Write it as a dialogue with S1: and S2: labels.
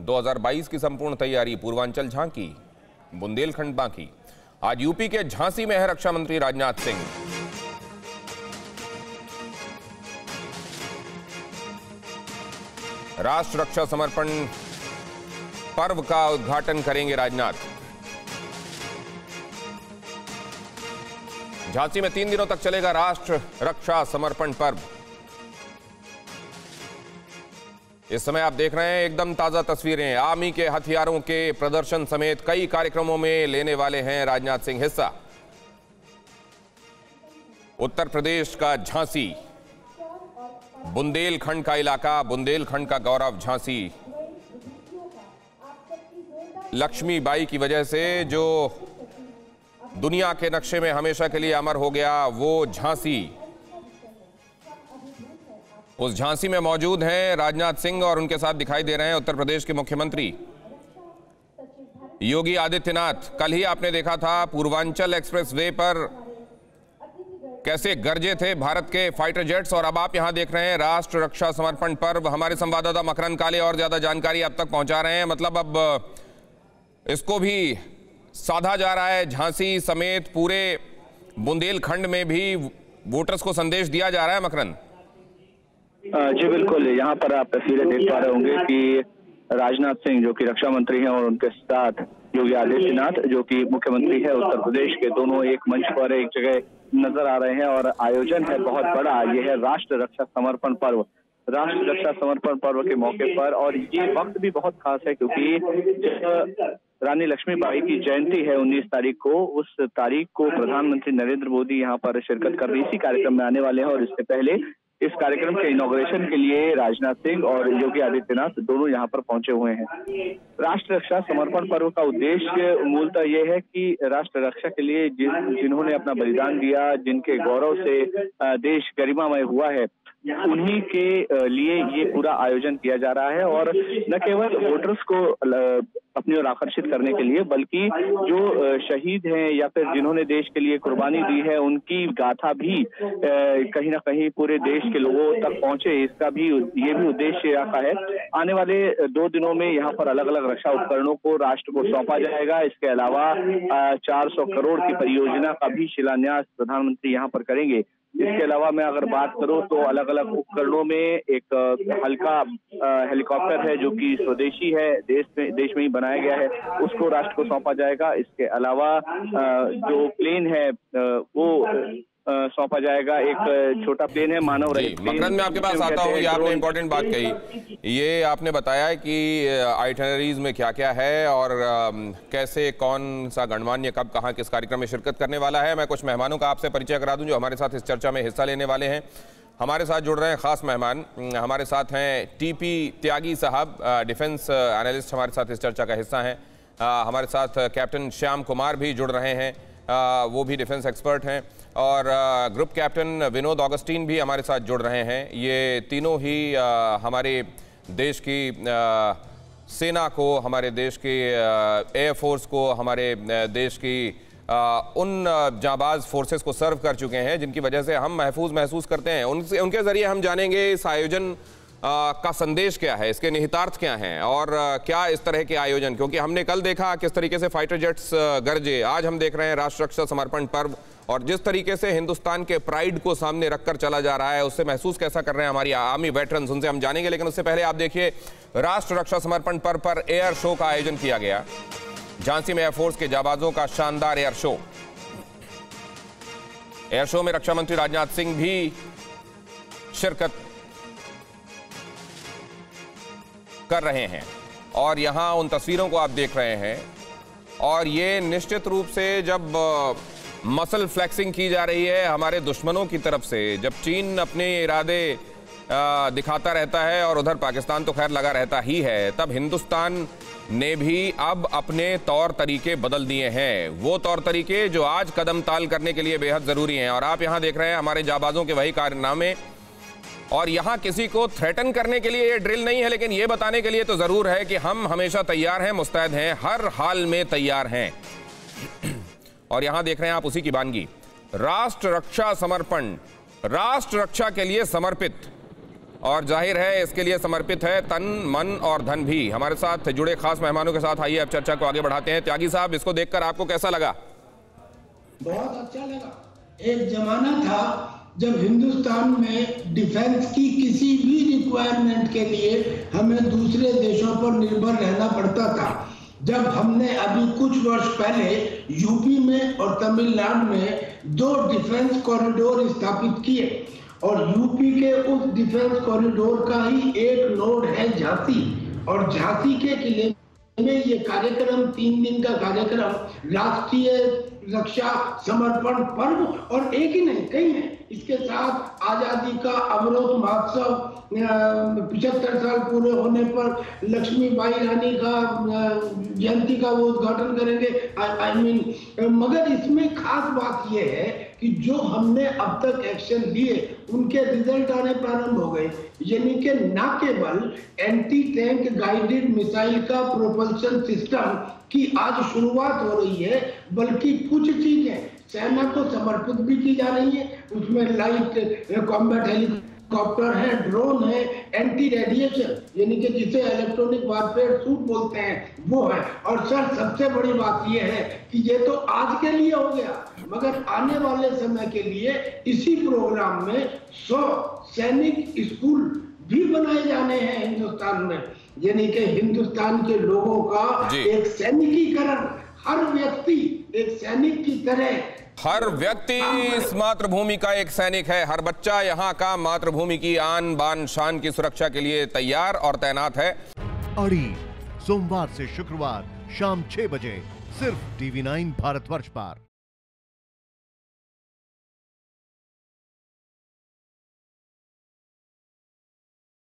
S1: 2022 की संपूर्ण तैयारी, पूर्वांचल झांकी, बुंदेलखंड बाकी। आज यूपी के झांसी में है रक्षा मंत्री राजनाथ सिंह। राष्ट्र रक्षा समर्पण पर्व का उद्घाटन करेंगे राजनाथ। झांसी में 3 दिनों तक चलेगा राष्ट्र रक्षा समर्पण पर्व। इस समय आप देख रहे हैं एकदम ताजा तस्वीरें। आर्मी के हथियारों के प्रदर्शन समेत कई कार्यक्रमों में लेने वाले हैं राजनाथ सिंह हिस्सा। उत्तर प्रदेश का झांसी, बुंदेलखंड का इलाका, बुंदेलखंड का गौरव झांसी। लक्ष्मीबाई की वजह से जो दुनिया के नक्शे में हमेशा के लिए अमर हो गया, वो झांसी। उस झांसी में मौजूद हैं राजनाथ सिंह और उनके साथ दिखाई दे रहे हैं उत्तर प्रदेश के मुख्यमंत्री योगी आदित्यनाथ। कल ही आपने देखा था पूर्वांचल एक्सप्रेस वे पर कैसे गरजे थे भारत के फाइटर जेट्स, और अब आप यहां देख रहे हैं राष्ट्र रक्षा समर्पण पर्व। हमारे संवाददाता मकरंद काले और ज्यादा जानकारी अब तक पहुंचा रहे हैं। मतलब अब इसको भी साधा जा रहा है। झांसी समेत पूरे बुंदेलखंड में भी वोटर्स को संदेश दिया जा रहा है। मकरंद
S2: जी बिल्कुल, यहाँ पर आप तस्वीरें देख पा रहे होंगे कि राजनाथ सिंह जो कि रक्षा मंत्री हैं और उनके साथ योगी आदित्यनाथ जो कि मुख्यमंत्री है उत्तर प्रदेश के, दोनों एक मंच पर एक जगह नजर आ रहे हैं और आयोजन है बहुत बड़ा। ये है राष्ट्र रक्षा समर्पण पर्व। राष्ट्र रक्षा समर्पण पर्व के मौके पर, और ये वक्त भी बहुत खास है क्योंकि रानी लक्ष्मीबाई की जयंती है 19 तारीख को। उस तारीख को प्रधानमंत्री नरेंद्र मोदी यहाँ पर शिरकत कर इसी कार्यक्रम में आने वाले हैं, और इससे पहले इस कार्यक्रम के इनॉग्रेशन के लिए राजनाथ सिंह और योगी आदित्यनाथ दोनों यहाँ पर पहुंचे हुए हैं। राष्ट्र रक्षा समर्पण पर्व का उद्देश्य मूलतः ये है कि राष्ट्र रक्षा के लिए जिन्होंने अपना बलिदान दिया, जिनके गौरव से देश गरिमामय हुआ है, उन्हीं के लिए ये पूरा आयोजन किया जा रहा है। और न केवल वोटर्स को अपनी ओर आकर्षित करने के लिए, बल्कि जो शहीद हैं या फिर जिन्होंने देश के लिए कुर्बानी दी है, उनकी गाथा भी कहीं ना कहीं पूरे देश के लोगों तक पहुंचे, इसका भी ये भी उद्देश्य रखा है। आने वाले 2 दिनों में यहाँ पर अलग अलग रक्षा उपकरणों को राष्ट्र को सौंपा जाएगा। इसके अलावा 400 करोड़ की परियोजना का भी शिलान्यास प्रधानमंत्री यहाँ पर करेंगे। इसके अलावा मैं अगर बात करूं तो अलग अलग उपकरणों में एक हल्का हेलीकॉप्टर है जो कि स्वदेशी है, देश में ही बनाया गया है, उसको राष्ट्र को सौंपा जाएगा। इसके अलावा जो प्लेन है वो सौंपा जाएगा। एक छोटा प्लेन है मानव रहित।
S1: मकरंद, मैं आपके पास आता हूँ। ये आपने इंपॉर्टेंट बात कही, ये आपने बताया कि आइटनरीज में क्या क्या है और कैसे कौन सा गणमान्य कब कहाँ किस कार्यक्रम में शिरकत करने वाला है। मैं कुछ मेहमानों का आपसे परिचय करा दूं जो हमारे साथ इस चर्चा में हिस्सा लेने वाले हैं। हमारे साथ जुड़ रहे हैं खास मेहमान। हमारे साथ हैं टीपी त्यागी साहब, डिफेंस एनालिस्ट, हमारे साथ इस चर्चा का हिस्सा हैं। हमारे साथ कैप्टन श्याम कुमार भी जुड़ रहे हैं, वो भी डिफेंस एक्सपर्ट हैं, और ग्रुप कैप्टन विनोद ऑगस्टीन भी हमारे साथ जुड़ रहे हैं। ये तीनों ही हमारे देश की सेना को, हमारे देश की एयरफोर्स को, हमारे देश की उन जाबाज फोर्सेस को सर्व कर चुके हैं जिनकी वजह से हम महसूस करते हैं। उनके ज़रिए हम जानेंगे इस आयोजन का संदेश क्या है, इसके निहितार्थ क्या हैं और क्या इस तरह के आयोजन, क्योंकि हमने कल देखा किस तरीके से फाइटर जेट्स गरजे, आज हम देख रहे हैं राष्ट्र रक्षा समर्पण पर्व, और जिस तरीके से हिंदुस्तान के प्राइड को सामने रखकर चला जा रहा है उससे महसूस कैसा कर रहे हैं हमारी आर्मी वेटरन्स, उनसे हम जानेंगे। लेकिन उससे पहले आप देखिए, राष्ट्र रक्षा समर्पण पर्व पर एयर शो का आयोजन किया गया। झांसी में एयरफोर्स के जाबाजों का शानदार एयर शो। एयर शो में रक्षा मंत्री राजनाथ सिंह भी शिरकत कर रहे हैं और यहां उन तस्वीरों को आप देख रहे हैं। और ये निश्चित रूप से जब मसल फ्लेक्सिंग की जा रही है हमारे दुश्मनों की तरफ से, जब चीन अपने इरादे दिखाता रहता है और उधर पाकिस्तान तो खैर लगा रहता ही है, तब हिंदुस्तान ने भी अब अपने तौर तरीके बदल दिए हैं। वो तौर तरीके जो आज कदम ताल करने के लिए बेहद ज़रूरी हैं। और आप यहाँ देख रहे हैं हमारे जाबाजों के वही कारनामे, और यहाँ किसी को थ्रेटन करने के लिए ये ड्रिल नहीं है, लेकिन ये बताने के लिए तो ज़रूर है कि हम हमेशा तैयार हैं, मुस्तैद हैं, हर हाल में तैयार हैं। और यहाँ देख रहे हैं आप उसी की वानगी, राष्ट्र रक्षा समर्पण, राष्ट्र रक्षा के लिए समर्पित। और जाहिर है इसके लिए समर्पित है तन, मन और धन भी। हमारे साथ जुड़े खास मेहमानों के साथ आइए अब चर्चा को आगे बढ़ाते हैं। त्यागी साहब, इसको देखकर आपको कैसा लगा?
S3: बहुत अच्छा लगा। एक जमाना था जब हिंदुस्तान में डिफेंस की किसी भी रिक्वायरमेंट के लिए हमें दूसरे देशों पर निर्भर रहना पड़ता था। जब हमने अभी कुछ वर्ष पहले यूपी में और तमिलनाडु में 2 डिफेंस कॉरिडोर स्थापित किए और यूपी के उस डिफेंस कॉरिडोर का ही एक नोड है झांसी, और झांसी के किले में ये कार्यक्रम 3 दिन का कार्यक्रम राष्ट्रीय रक्षा समर्पण पर्व, और एक ही नहीं कई हैं, इसके साथ आजादी का अमृत महोत्सव 75 साल पूरे होने पर लक्ष्मीबाई रानी का जयंती का वो उद्घाटन करेंगे। मगर इसमें खास बात यह है कि जो हमने अब तक एक्शन लिए उनके रिजल्ट आने प्रारंभ हो गए, यानी कि न केवल एंटी टैंक गाइडेड मिसाइल का प्रोपल्शन सिस्टम की आज शुरुआत हो रही है, बल्कि कुछ चीजें सेना को समर्पित भी की जा रही है। उसमें लाइट कॉम्बैट हेलीकॉप्टर है, ड्रोन है, एंटी रेडिएशन यानी कि जिसे इलेक्ट्रॉनिक वारफेयर सूट बोलते हैं वो है। और सर सबसे बड़ी बात यह है कि ये तो आज के लिए हो गया, मगर आने वाले समय के लिए इसी प्रोग्राम में 100 सैनिक स्कूल भी बनाए जाने हैं हिंदुस्तान में, यानी कि हिंदुस्तान के लोगों का एक सैनिकीकरण, हर व्यक्ति एक सैनिक की तरह,
S1: हर व्यक्ति इस मातृभूमि का एक सैनिक है। हर बच्चा यहाँ का मातृभूमि की आन बान शान की सुरक्षा के लिए तैयार और तैनात है।
S4: अड़ी सोमवार से शुक्रवार शाम 6 बजे सिर्फ TV9 भारतवर्ष पर।